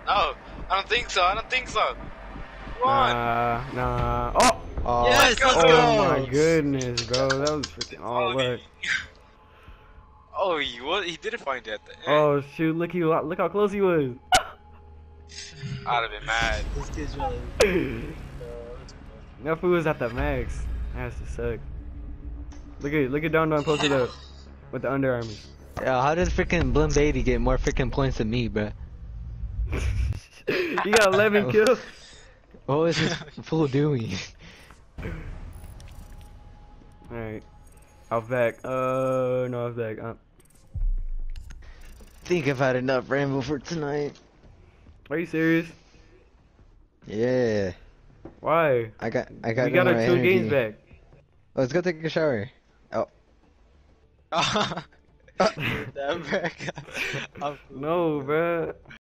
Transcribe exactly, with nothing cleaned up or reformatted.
Oh, I don't think so. I don't think so. Come on. Nah, nah. Oh! Oh, Yes, let's Oh go. my goodness, bro. That was freaking all luck. Oh, he was. He didn't find it at the end. Oh shoot! Look he look how close he was. I'd have been mad. This kid's really. That fool was at the max. That has to suck. Look at look at Don Don posted up with the underarms. Yeah, how does freaking Blim Beatty get more freaking points than me, bro? He got eleven kills. What was this fool doing? Alright. I was back. Uh, no, I was back. Uh, Think I've had enough ramble for tonight. are you serious? Yeah. Why? I got, I got. We got no our more two energy. games back. Let's go take a shower. Oh. That back. No, bruh.